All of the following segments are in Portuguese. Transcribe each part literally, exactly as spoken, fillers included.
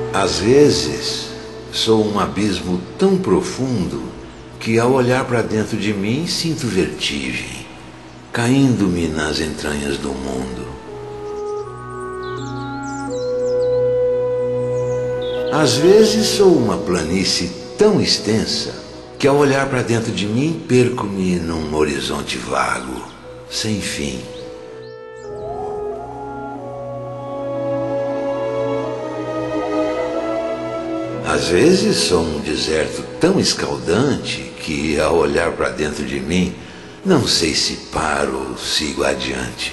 Às vezes, sou um abismo tão profundo que ao olhar para dentro de mim sinto vertigem, caindo-me nas entranhas do mundo. Às vezes sou uma planície tão extensa que ao olhar para dentro de mim perco-me num horizonte vago, sem fim. Às vezes sou um deserto tão escaldante que ao olhar para dentro de mim não sei se paro ou sigo adiante.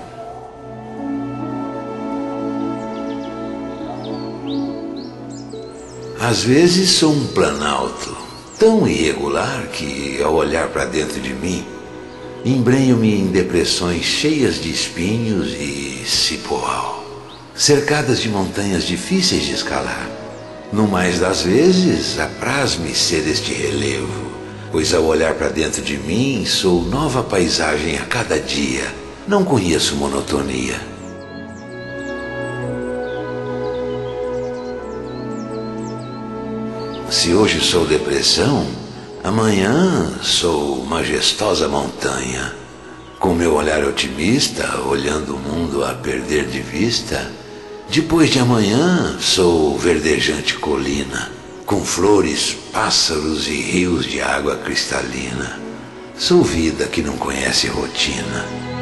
Às vezes sou um planalto tão irregular que ao olhar para dentro de mim embrenho-me em depressões cheias de espinhos e cipoal, cercadas de montanhas difíceis de escalar. No mais das vezes, apraz-me ser este relevo, pois ao olhar para dentro de mim sou nova paisagem a cada dia, não conheço monotonia. Se hoje sou depressão, amanhã sou majestosa montanha. Com meu olhar otimista, olhando o mundo a perder de vista, depois de amanhã sou verdejante colina, com flores, pássaros e rios de água cristalina. Sou vida que não conhece rotina.